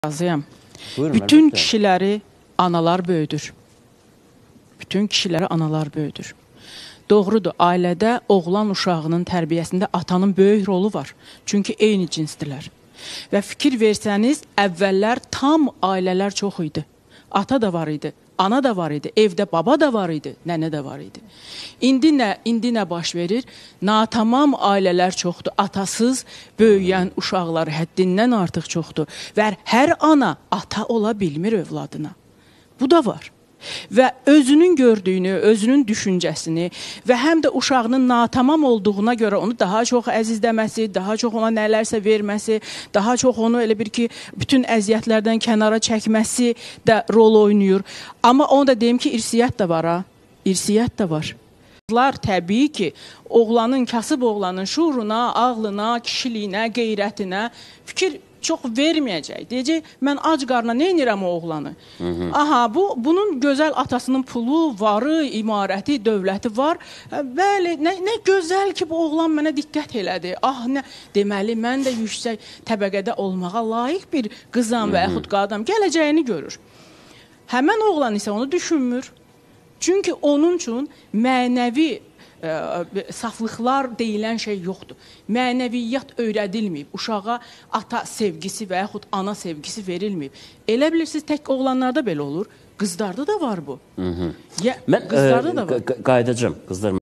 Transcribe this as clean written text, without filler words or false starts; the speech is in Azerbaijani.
Razıyam. Buyurun, Bütün əlbəttə. kişiləri analar böyüdür. Bütün kişiləri analar böyüdür. Doğrudur, ailədə oğlan uşağının tərbiyəsində atanın böyük rolu var. Çünki eyni cinsdilər. Və fikir versəniz, əvvəllər tam ailələr çox idi. Ata da var idi, ana da var idi, evdə baba da var idi, nənə də var idi. İndi nə baş verir? Natamam ailələr çoxdur. Atasız böyüyən uşaqlar həddindən artıq çoxdur. Və hər ana ata ola bilmir övladına. Bu da var. Və özünün gördüyünü, özünün düşüncəsini və həm də uşağının natamam olduğuna görə onu daha çox əzizləməsi, daha çox ona nələrsə verməsi, daha çox onu elə bir ki, bütün əziyyətlərdən kənara çəkməsi də rol oynayır. Amma onu da deyim ki, irsiyyət də var ha. İrsiyyət də var. Təbii ki, oğlanın, kasıb oğlanın şuuruna, ağlına, kişiliyinə, qeyrətinə fikir çox verməyəcək. Deyəcək, mən ac qarına nə edirəm o oğlanı? Aha, bunun gözəl atasının pulu, varı, imarəti, dövləti var. Bəli, nə gözəl ki, bu oğlan mənə diqqət elədi. Ah, nə deməli, mən də yüksək təbəqədə olmağa layiq bir qızam və yaxud qadam gələcəyini görür. Həmən oğlan isə onu düşünmür. Çünki onun üçün mənəvi saflıqlar deyilən şey yoxdur. Mənəviyyat öyrədilməyib. Uşağa ata sevgisi və yaxud ana sevgisi verilməyib. Elə bilirsiniz, tək oğlanlarda belə olur. Qızlarda da var bu. Mən qayıdacağım. Qızlar